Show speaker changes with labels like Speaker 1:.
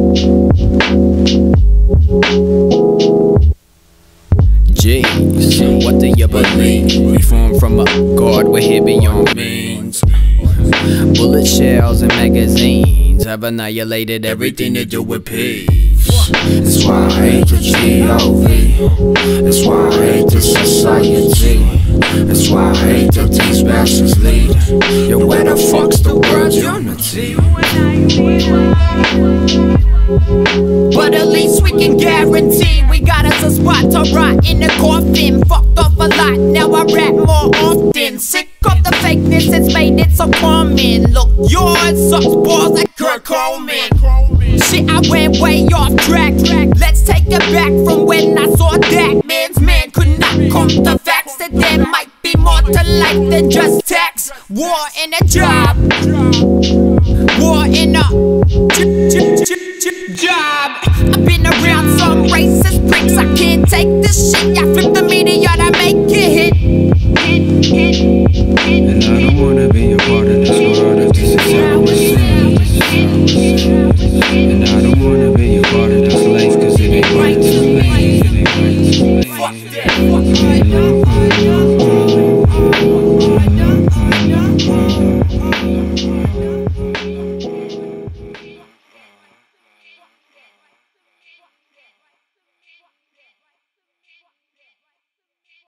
Speaker 1: Jeez, what do you believe? We formed from a God, we're here beyond means. Bullet shells and magazines have annihilated everything to do with peace.
Speaker 2: That's why I hate the G.O.V. That's why I hate the society. That's why I hate that these bastards lead. Yo, where the fuck's the word unity?
Speaker 3: But at least we can guarantee we got us a spot to rot in the coffin. Fucked off a lot, now I rap more often. Sick of the fakeness, it's made it so common. Look, yours sucks balls like Kurt Coleman. Shit, I went way off track. Let's take it back from when I saw that man's man could not come to facts. That there might be more to life than just tax, war, and a job.